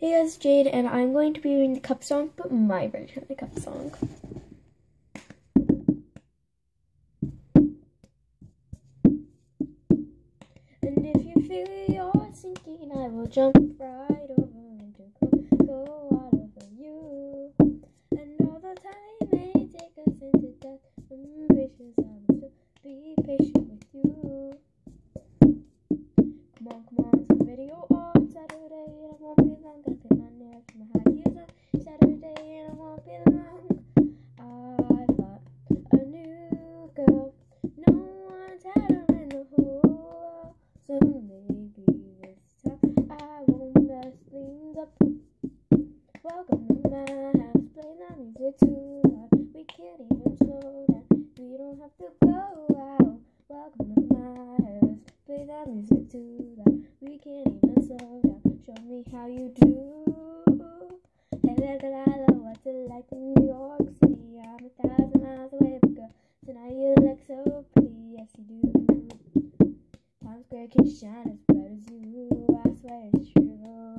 Hey guys, Jade, and I'm going to be doing the cup song, but my version of the cup song. And if you feel you're sinking, I will jump right over into go out over you. And all the time may take us into death, wishes I will still be patient with you. Come on, it's a video on Saturday, and I won't be long. Gotta put my nails and my high heels on Saturday, and I won't be long. I thought a new girl, no one's had her in the whole world, so maybe this time I won't mess things up. Welcome to my house, play that music too loud. We can't even slow down, we don't have to go out. Welcome to my house, play that music too loud. We can't even slow down, show me how you do. Hey, what's it like in New York City? I'm 1,000 miles away, but girl, tonight you look so pretty, yes you do. Times Square can shine as bright as you, I swear it's true.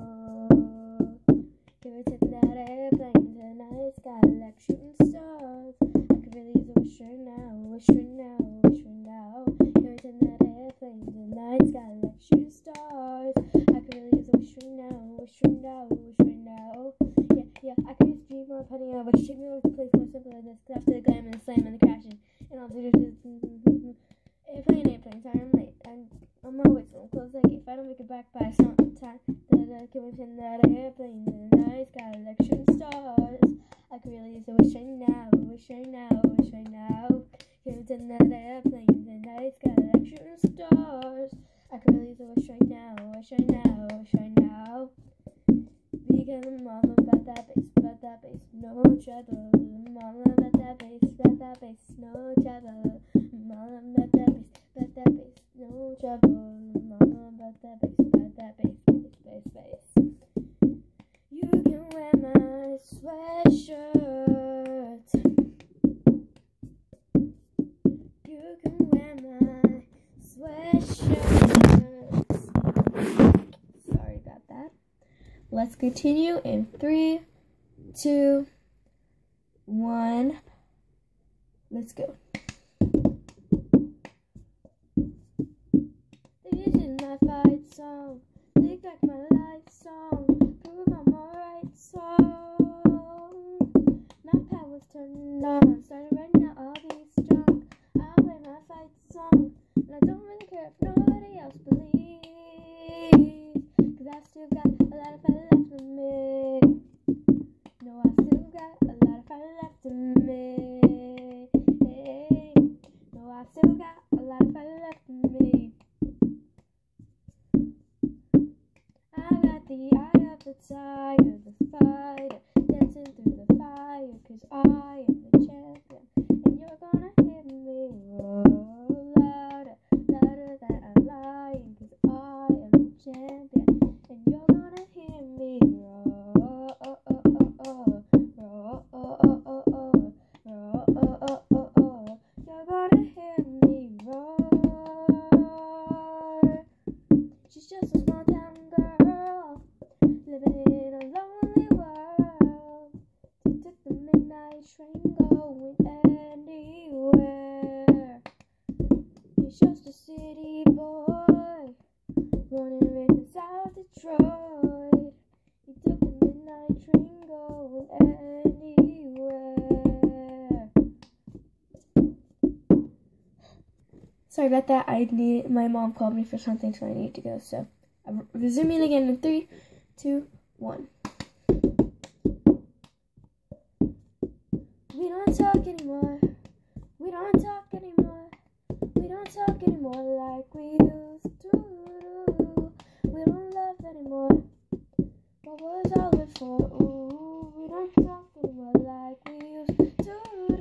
You're taking that airplane tonight, sky like shooting stars. I could really use a wish right now, wish right now, wish right now. You're taking that airplane tonight, sky like shooting stars. I could really use a wish right now, wish right now, wish right now. Yeah, I could use a dream or a penny, I wish take me over to a place more simple than this. Cause after the glam and the slam and the crashing, and all the airplane, sorry I'm late. I'm always so close, like if I don't make it back by some time, then I can within that airplane in the night sky like shooting stars. I could really use a wish right now, wish right now, wish right now. Can within that airplane in the night sky like shooting stars. I could really use a wish right now, wish right now, wish right now. Because I'm all about that bass, no trouble. I'm all about that bass, no trouble. I'm all about that bass, no trouble. I'm all about that bass, bass. You can wear my sweatshirt. You can wear my sweatshirt. Sorry about that. Let's continue in 3, 2, 1. Let's go. This is my fight song. Take back my life song. Prove I'm alright song. My power's turned on. Started writing out all these songs. I'll play my fight song. And I don't really care if nobody else believes. Cause I still got a lot of fight left in me. No, I still got a lot of fight left in me. No, I still got a lot of fight left in me. I got the eye of the tiger, the fighter, dancing through the fire. Cause I am the champion, and you're gonna hear me roll louder, louder that I'm lying. Cause I am the champion, and you're gonna hear me roll, You're gonna hear me roar. She's just a small town girl, living in a lonely world. She took the midnight train going anywhere. He's just a city boy, born and raised in South Detroit. He took the midnight train going anywhere. Sorry about that. My mom called me for something, so I need to go. So I'm resuming again in 3, 2, 1. We don't talk anymore. We don't talk anymore. We don't talk anymore like we used to. We don't love anymore. What was all it for? Ooh, we don't talk anymore like we used to do.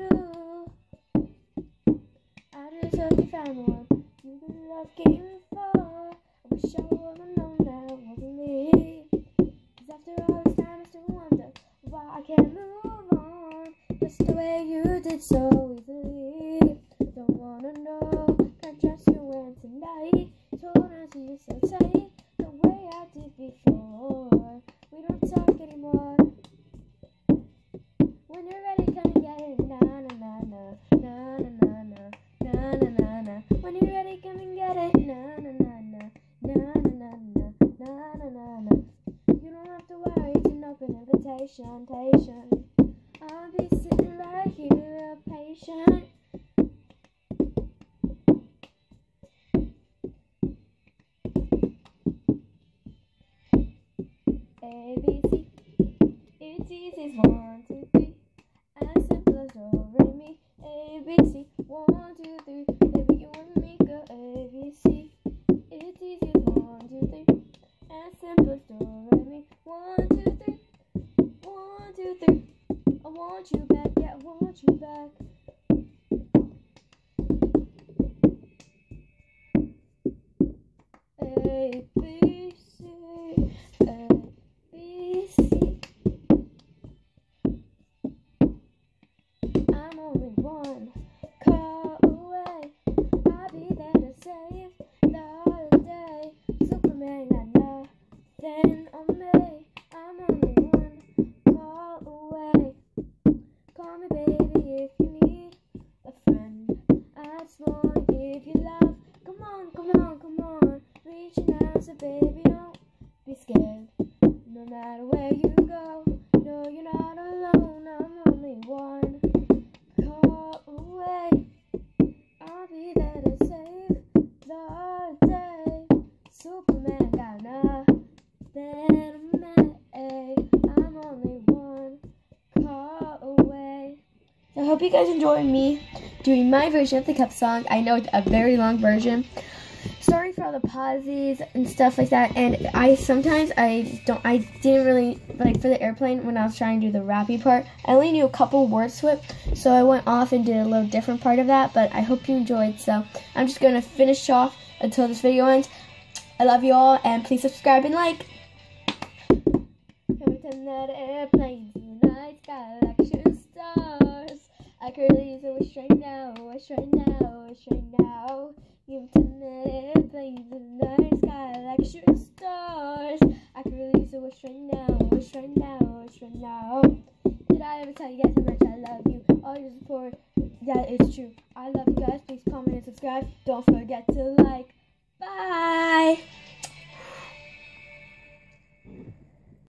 I just hope you found one you can love came for. I wish I would've known that it wasn't me. Cause after all this time I still wonder why I can't move on just the way you did so easily. Don't wanna know, can't trust you when tonight. So wanna see you so tight the way I did before. We don't talk patient, patient. I'll be sitting right here, patient. A, B, C. It's easy as 1, 2, 3. As simple as do, re, mi. A, B, C. 1, 2, 3. Baby, you and me go A, B, C. It's easy as 1, 2, 3. As simple as do, re, mi. 1, 2, 3. 1, 2, 3. I want you back, yeah, I want you back. A, B, C. A, B, C. I'm only one call away. I'll be there to save the day. Superman got nothing on me. I'm only one call away. Call me baby if you need a friend. I just wanna give you love. Come on, come on, come on. Reaching out, so baby don't be scared. No matter where you go, no, you're not alone. I'm only one call away. I'll be there to save the day. Superman got nothing on me. I'm only one call away. So I hope you guys enjoy me doing my version of the Cup song. I know it's a very long version. Sorry for all the pauses and stuff like that. And I didn't really, like for the airplane when I was trying to do the rappy part, I only knew a couple words to it. So I went off and did a little different part of that. But I hope you enjoyed. So I'm just going to finish off until this video ends. I love you all, and please subscribe and like. Can we turn that airplane to the night sky like shooting stars? I could really use a wish right now, wish right now, wish right now. You turn that airplane to the night sky like shooting stars. I could really use a wish right now, wish right now, wish right now. Did I ever tell you guys how much I love you? All your support, that is true. I love you guys. Please comment and subscribe. Don't forget to like. Bye.